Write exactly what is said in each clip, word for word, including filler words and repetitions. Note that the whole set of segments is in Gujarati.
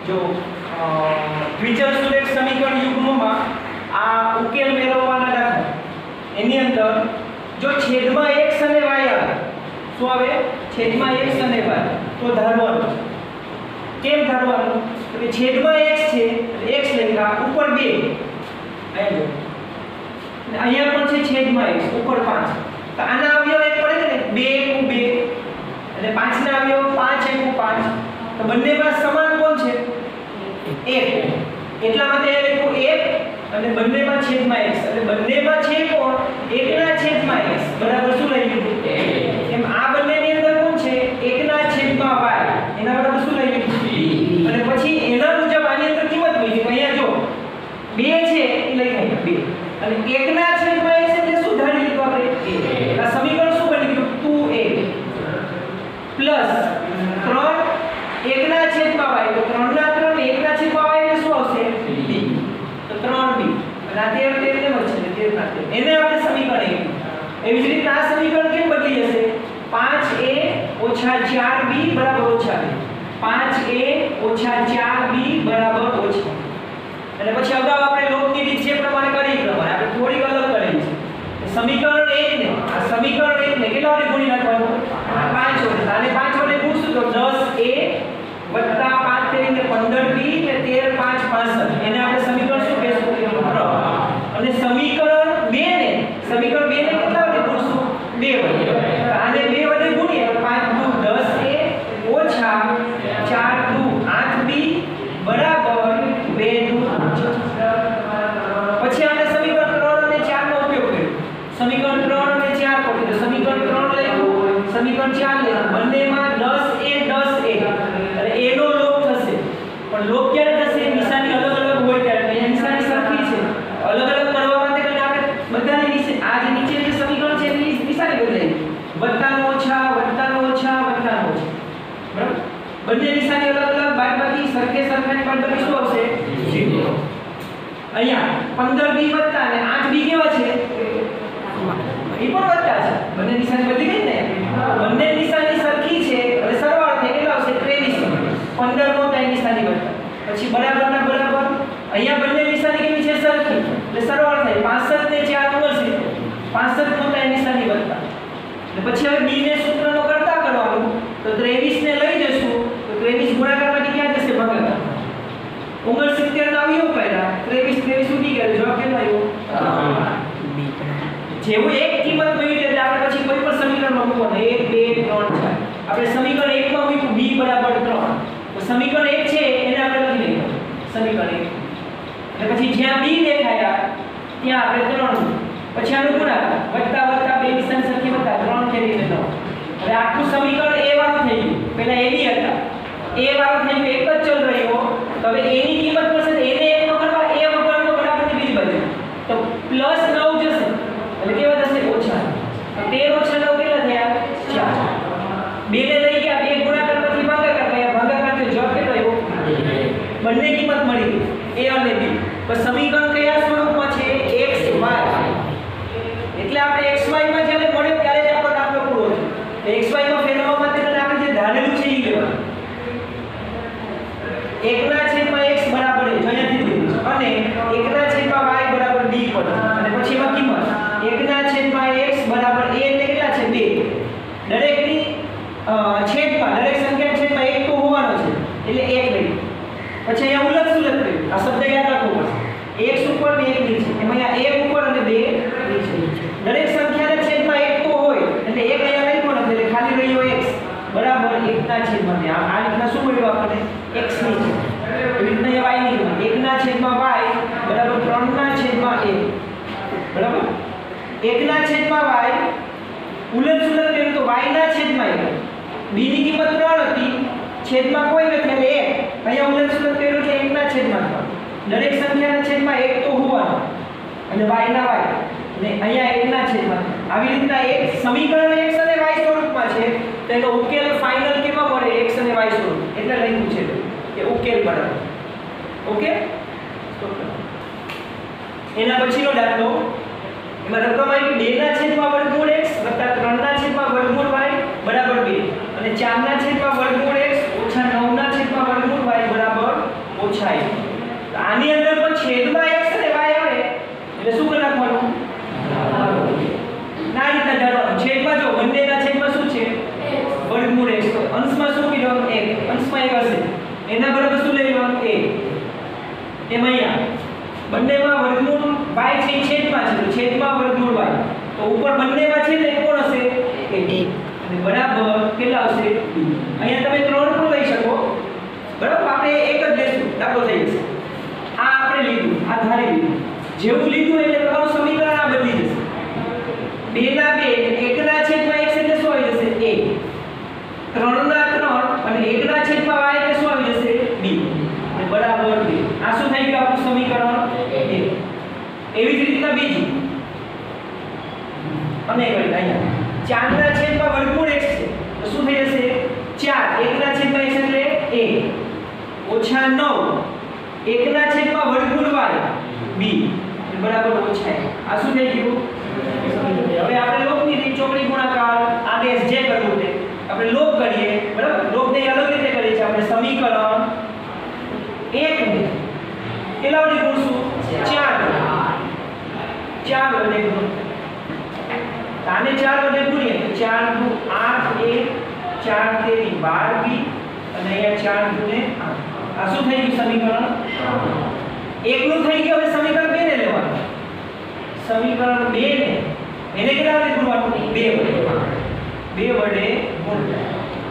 જો દ્વિચલ સુરેખ સમીકરણ યુગ્મમાં આ ઉકેલ મેળવવાના દાખલા એની અંદર જો છેદમાં x અને y આવે શું આવે છેદમાં x અને y તો ધારવાનું કેમ ધારવાનું તો કે છેદમાં x છે એટલે x લખ્યા ઉપર બે અહીંયા જો અહીંયા પણ છે છેદમાં x ઉપર પાંચ તો આના અવયવ એક પડે ને બે એકુ બે અને પાંચ ના અવયવ પાંચ એકુ પાંચ તો બંનેમાં સમાન કોણ છે એક એટલા માટે એ લખ્યું એક અને બંનેમાં છેદમાં x એટલે બંનેમાં છે કોણ એકના છેદમાં x બરાબર શું લઈ લીધું એમ આ બંનેની અંદર કોણ છે એકના છેદમાં y એના બરાબર શું લઈ લીધું અને પછી એના મુજબ આની અંદર કિંમત મૂકી તો અહીંયા જો બે છે એ લખાય બે અને એકના છેદમાં x એટલે શું ધારી લીધું આપણે a આ સમીકરણ શું બની ગયું ટુ a પ્લસ ત્રણ એકના છેદમાં y તો ત્રણ ના ત્રણ એકના છેદમાં y એટલે શું આવશે b તો ત્રણ b અને આ તેર તેર કેમ છે તેર ના તેર એને આપણે સમીકરણ એક એવી જ રીતે આ સમીકરણ કેમ બદલી જશે પાંચ a ઓછા ચાર b બરાબર ઓછા બે પાંચ a ઓછા ચાર b બરાબર ઓછા અને પછી અગાઉ આપણે લોકની રીત છે પ્રમાણે કરી પ્રમાણે આપણે થોડી અલગ કરી છે સમીકરણ એક ને આ સમીકરણ એક ને કેટલા વડે ગુણી નાખવાનું પાંચ વડે અને પાંચ વડે ગુણશું તો દસ a વત્તા પાંચ તેરી પંદર b ને તેર પાંચ પાસઠ એને આપણે સમીકરણ શું કહેશું અને સમીકરણ બે ને સમીકરણ બે ને કેટલા વડે ગુણશું બે વડે આને બે વડે ગુણીએ તો પાંચ દુ દસ a ઓછા ચાર દુ આઠ b બરાબર બે દુ પછી આપણે સમીકરણ ત્રણ અને ચાર નો ઉપયોગ કર્યો સમીકરણ ત્રણ અને ચાર પર તો સમીકરણ ત્રણ લખ્યું સમીકરણ ચાર લખ્યું બંનેમાં દસ a દસ a અને a નો લોપ થશે પણ લોપ ક્યારે થશે નિશાની અલગ અલગ હોય ત્યારે અહીંયા નિશાની સરખી છે અલગ અલગ કરવા માટે કરીને આપણે બધાની નીચે આ જે નીચે જે સમીકરણ છે એની નિશાની બદલાઈ વત્તાનો ઓછા વત્તાનો ઓછા વત્તાનો ઓછા બરાબર બંને નિશાની અલગ અલગ બાદબાકી સરખે સરખાની બાદબાકી શું આવશે ઝીરો અહીંયા પંદર b વત્તા અને આઠ b કેવા છે એ પણ વત્તા છે બંને નિશાની બદલી ગઈ ને બંને નિશાની સરખી છે એટલે સરવાળો થાય કેટલા આવશે ત્રેવીસ પંદર નો થાય નિશાની વત્તા પછી બરાબરના બરાબર અહીંયા બંને નિશાની કેવી છે સરખી એટલે સરવાળો થાય પાસઠ ને ચાર મળશે પાસઠ નો થાય નિશાની વત્તા એટલે પછી હવે b ને સૂત્રનો કરતા કરવાનું તો ત્રેવીસ ને લઈ જશું તો ત્રેવીસ ગુણાકારમાંથી ક્યાં જશે ભાગાકાર ઓગણસિત્તેર ના અવયવ કર્યા ત્રેવીસ ત્રેવીસ ઉડી ગયા જવાબ કેટલો આવ્યો જેવું એક કિંમત મળી એટલે આપણે પછી કોઈ પણ સમીકરણમાં મૂકવાનું એક બે ત્રણ ચાર આપણે સમીકરણ એક માં મૂક્યું b બરાબર ત્રણ તો સમીકરણ એક છે એને આપણે લખી લઈએ સમીકરણ એક એટલે પછી જ્યાં b દેખાયા ત્યાં આપણે ત્રણ પછી આનું ગુણાકાર વત્તા વત્તા બે નિશાની સરખી વત્તા ત્રણ ખેરીને ત્રણ હવે આખું સમીકરણ a વાળું થઈ ગયું પહેલા a ની હતા a વાળું થઈ ગયું એક જ ચલ રહ્યો તો હવે a ની કિંમત મળશે એને એક નો કરવા a વગરનો બરાબરની બીજી બાજુ તો પ્લસ નવ જશે એટલે કેવા થશે ઓછા તો તેર ઓછા નવ કેટલા થયા ચાર બે ને લઈ ગયા બે ગુણાકાર પછી ભાગાકાર કર્યા ભાગાકાર તો જવાબ કેટલો આવ્યો બંને કિંમત મળી ગઈ a અને b તો સમીકરણ કયા સ્વરૂપમાં છે x y એટલે આપણે xy માં જ્યારે મળે ત્યારે જ આપણો દાખલો પૂરો થાય તો xy માં ફેરવવા માટે આપણે જે ધારેલું છે એ લેવાનું એકના છેદમાં x બરાબર a અહીંયાથી લીધું અને એકના છેદમાં y બરાબર b પડે અને પછી એમાં કિંમત એકના છેદમાં x બરાબર a એટલે કેટલા છે બે દરેકની છેદમાં દરેક સંખ્યા છેદમાં એક તો હોવાનો છે એટલે એક લઈ પછી અહીંયા ઉલટ સુલટ કર્યું આ શબ્દ યાદ રાખવો પડશે x ઉપર ને એક નીચે એમાં અહીંયા એક ઉપર અને બે નીચે દરેક સંખ્યાના છેદમાં એક તો હોય એટલે એક અહીંયા લખ્યો નથી એટલે ખાલી રહ્યો x બરાબર એકના છેદમાં આ આ રીતના શું મળ્યું આપણને x ની છે એવી રીતના y ની કિંમત એકના છેદમાં y બરાબર ત્રણ ના છેદમાં a બરાબર એકના છેદમાં y ઉલટ સુલટ કર્યું તો y ના છેદમાં એક b ની કિંમત ત્રણ હતી છેદમાં કોઈ નથી એટલે એક અહીંયા ઉલટ સુલટ કર્યું એટલે એકના છેદમાં ત્રણ દરેક સંખ્યાના છેદમાં એક તો હોવાનો અને y ના y અને અહીંયા એકના છેદમાં આવી રીતના એક સમીકરણ x અને y સ્વરૂપમાં છે તો એનો ઉકેલ ફાઇનલ કેમાં મળે x અને y સ્વરૂપ એટલે લખ્યું છે કે ઉકેલ બરાબર ઓકે એના પછીનો દાખલો એમાં રકમ આવી બે ના છેદમાં વર્ગમૂળ x વત્તા ત્રણ ના છેદમાં વર્ગમૂળ y બરાબર બે અને ચાર ના છેદમાં વર્ગમૂળ x ઓછા નવ ના છેદમાં વર્ગમૂળ y બરાબર તો ઉપર બંનેમાં છે ને કોણ હશે એક અને બરાબર કેટલા હશે અહીંયા તમે ત્રણ પણ લઈ શકો બરાબર આપણે એક જ લેશું દાખલો થઈ જશે આ આપણે લીધું આ ધારી લીધું જેવું લીધું એટલે તમારું સમીકરણ આ બદલી જશે બે ના બે એક ના છેદમાં x એટલે શું આવી જશે a ત્રણ ના ત્રણ અને એક ના છેદમાં y એટલે શું આવી જશે b અને બરાબર b આ શું થઈ ગયું આપણું સમીકરણ a એવી જ રીતના બીજું અને કરી અહીંયા ચાર ના છેદમાં વર્ગમૂળ x છે તો શું થઈ જશે ચાર એક ના છેદમાં x એટલે a ઓછા નવ એક ના છેદમાં વર્ગમૂળ y b બરાબર ઓછા આ શું થઈ ગયું હવે આપણે લોપની રીત ચોકડી ગુણાકાર આદેશ જે કરવું તે આપણે લોપ કરીએ બરાબર લોપને અલગ રીતે કરીએ છીએ આપણે સમીકરણ એક ને કેટલા વડે ગુણશું ચાર ચાર વડે ગુણ આને ચાર વડે ગુણીએ તો ચાર દુ આઠ a ચાર તેરી બાર b અને અહીંયા ચાર દુ ને આઠ આ શું થઈ ગયું સમીકરણ એકનું થઈ ગયું હવે સમીકરણ બે ને લેવાનું સમીકરણ બે ને એને કેટલા વડે ગુણવાનું બે વડે બે વડે ગુણવું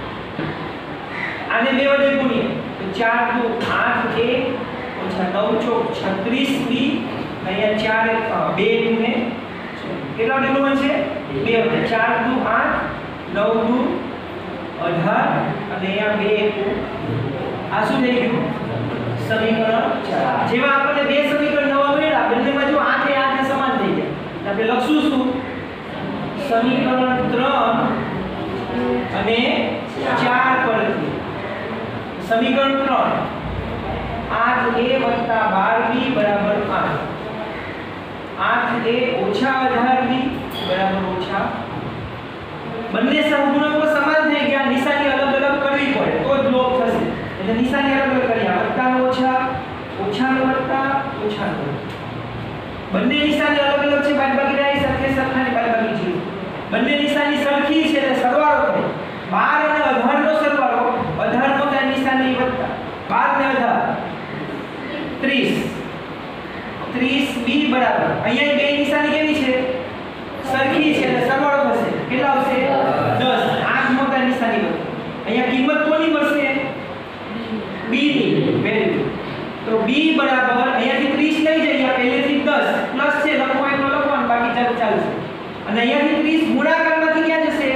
આને બે વડે ગુણીએ તો ચાર દુ આઠ a ઓછા નવ ચોક છત્રીસ b અહીંયા ચાર બે ને કેટલા વડે ગુણવાનું છે બે વડે ચાર દુ આઠ નવ દુ અઢાર અને અહીંયા બે આ શું થઈ ગયું સમીકરણ ચાર જેવા આપણને બે સમીકરણ નવા મળ્યા બંનેમાં જો આઠ એ આઠ સમાન થઈ ગયા આપણે લખશું શું સમીકરણ ત્રણ અને ચાર પરથી સમીકરણ ત્રણ આઠ a બાર b બરાબર આઠ આઠ a ઓછા અઢાર b બરાબર ઓછા બંને સહગુણકો સમાન થઈ ગયા નિશાની અલગ અલગ કરવી પડે તો જ લોપ થશે એટલે નિશાની અલગ અલગ કર્યા વત્તા નો ઓછા ઓછા નો વત્તા ઓછા નો બંને નિશાની અલગ અલગ છે બાદબાકી રાઈ સરખે સરખાની બાદબાકી છે બંને નિશાની સરખી છે એટલે સરવાળો કરે બાર અને અઢાર નો સરવાળો અઢાર નો ત્યાં નિશાની વત્તા બાર ને અઢાર ત્રીસ ત્રીસ b બરાબર અહીંયા બે નિશાની કેવી છે સરખી છે એટલે સરવાળો થશે કેટલા આવશે દસ આઠ નો ત્યાં નિશાની વત્તા અહીંયા કિંમત કોની મળશે b ની વેલ્યુ તો b બરાબર અહીંયાથી ત્રીસ લઈ જઈએ પહેલેથી દસ પ્લસ છે લખવા એટલો લખવાનું બાકી ચાલુ ચાલશે અને અહીંયાથી ત્રીસ ગુણાકારમાંથી ક્યાં જશે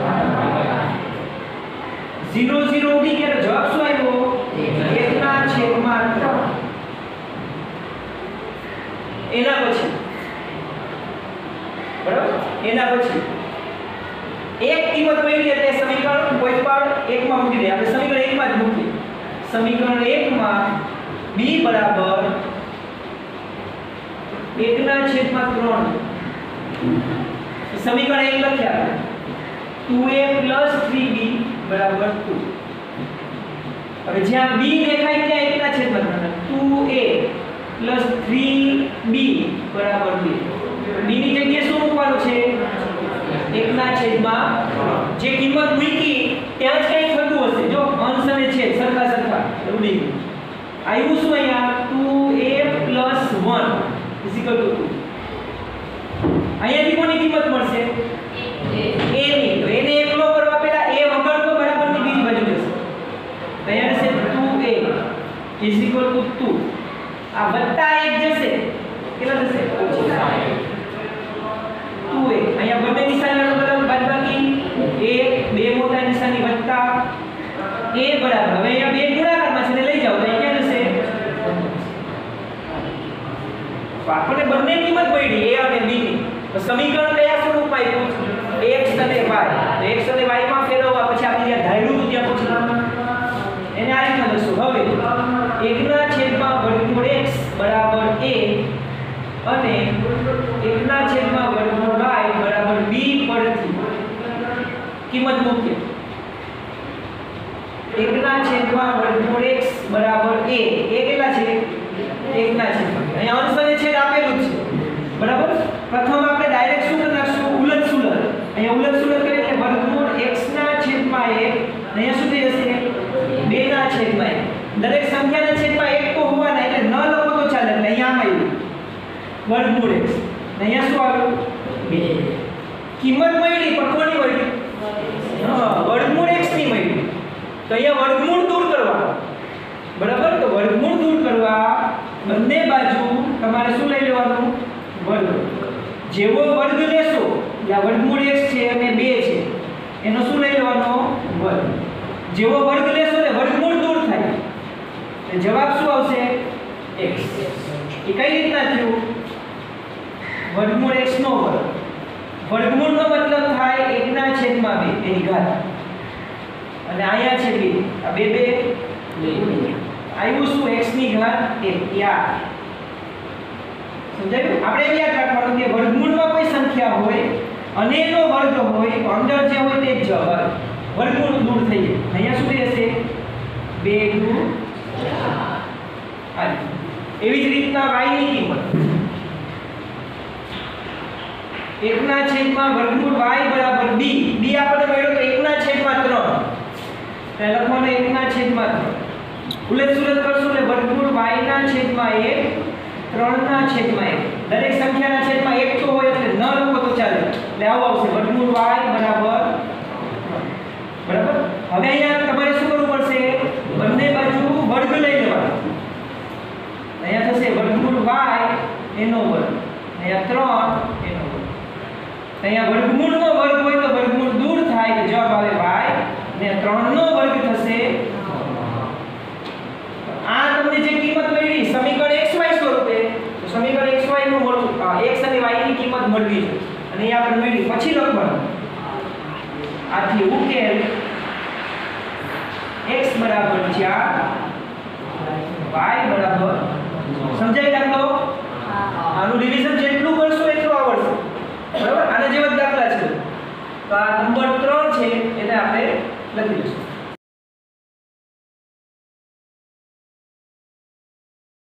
ઝીરો ઝીરો ઉડી ગયા જવાબ શું આવ્યો એક ના છેદમાં ત્રણ એના પછી બરાબર એના પછી એક કિંમત મળી એટલે સમીકરણ કોઈ પણ એકમાં મૂકી દે આપણે સમીકરણ એકમાં જ મૂકીએ સમીકરણ એક માં b બરાબર એક ના છેદમાં ત્રણ સમીકરણ એક લખ્યા ટુ a થ્રી b બરાબર ટુ હવે જ્યાં b દેખાય ત્યાં એક ના છેદમાં ત્રણ ટુ a થ્રી b બરાબર બે b ની જગ્યાએ શું મૂકવાનું છે એક ના છેદમાં જે કિંમત મૂકી ત્યાં જ કંઈ થતું હશે જો અંશ અને છેદ સરખા સરખા ઉડી આવ્યું શું અહીંયા ટુ a વન ટુ અહીંયાથી કોની કિંમત મળશે a ની તો એને એકલો કરવા પહેલા a વગર તો બરાબરની બીજી બાજુ જશે તો અહીંયા છે ટુ a ટુ આ વત્તા એક જશે કેટલા થશે ટુ a અહીંયા બંને નિશાની અલગ અલગ બાદબાકી એક બે મોટા નિશાની વત્તા a બરાબર હવે અહીંયા બે ગુણાકારમાં છે ને લઈ જાઓ તો અહીંયા જશે તો આપણે બંને કિંમત મળી a અને b ની તો સમીકરણ કયા સ્વરૂપમાં આપ્યું x અને y તો x અને y માં ફેરવવા પછી આપણે જ્યાં ધાર્યું હતું ત્યાં પછી એને આ રીતના લખશું હવે એક ના છેદમાં વર્ગમૂળ x બરાબર a અને એક ના છેદમાં વર્ગમૂળ y બરાબર b પરથી કિંમત મૂકીએ એક ના છેદમાં વર્ગમૂળ x બરાબર a એ કેટલા છે એક ના છેદમાં અહીંયા અંશ અને છેદ આપેલું છે બરાબર પ્રથમ આપણે ડાયરેક્ટ શું કરી નાખશું ઉલટ સુલટ અહીંયા ઉલટ સુલટ કરીએ એટલે વર્ગમૂળ x ના છેદમાં એક અહીંયા શું થઈ જશે બે ના છેદમાં એક દરેક સંખ્યાના છેદમાં એક તો હોવાના એટલે ન લખો તો ચાલે એટલે અહીંયા આમ આવ્યું વર્ગમૂળ x અહીંયા શું આવ્યું બે કિંમત મળી પણ કોની મળી હા વર્ગમૂળ x ની મળી તો અહીંયા વર્ગમૂળ દૂર કરવા બરાબર તો વર્ગમૂળ દૂર કરવા બંને બાજુ તમારે શું લઈ લેવાનું વર્ગ જેવો વર્ગ લેશો આ વર્ગમૂળ x છે અને બે છે એનો શું લઈ લેવાનો વર્ગ જેવો વર્ગ લેશો ને વર્ગમૂળ દૂર થાય તો જવાબ શું આવશે x એ કઈ રીતના થયું વર્ગમૂળ x નો વર્ગ વર્ગમૂળનો મતલબ થાય એક ના છેદમાં બે એની ઘાત અને અહીંયા છે બે આ બે બે આવ્યું શું x ની ઘાત એક યાર સમજાયું આપણે યાદ રાખવાનું કે વર્ગમૂળમાં કોઈ સંખ્યા હોય અને એનો વર્ગ હોય તો અંદર જે હોય તે જ વર્ગ વર્ગમૂળ દૂર થઈ જાય અહીંયા શું રહેશે બે દુ ચાર એવી જ રીતના y ની કિંમત એક ના છેદમાં વર્ગમૂળ y બરાબર b b આપણે મળ્યો તો એક ના છેદમાં ત્રણ એટલે લખવાનું એક ના છેદમાં ત્રણ ઉલટ સુલટ કરશું એટલે વર્ગમૂળ y ના છેદમાં એક ત્રણ ના છેદમાં એક દરેક સંખ્યાના છેદમાં એક તો હોય એટલે ન લખો તો ચાલે એટલે આવું આવશે વર્ગમૂળ y બરાબર બરાબર હવે અહીંયા તમારે શું કરવું પડશે બંને બાજુ વર્ગ લઈ લેવાનો અહીંયા થશે વર્ગમૂળ y એનો વર્ગ અહીંયા ત્રણ એનો વર્ગ અહીંયા વર્ગમૂળનો વર્ગ હોય તો વર્ગમૂળ દૂર થાય તો જવાબ આવે y ને ત્રણ નો વર્ગ થશે આ તમને જે કિંમત મળી સમીકરણ xy સ્વરૂપે તો સમીકરણ xy નું મળવું x અને y ની કિંમત મળવી છે અને એ આપણે મળી પછી લખવાનું આથી ઉકેલ x બરાબર ચાર y બરાબર સમજાઈ દાખલો આનું રિવિઝન જેટલું કરશો એટલું આવડશે બરાબર આના જેવા દાખલા છે તો આ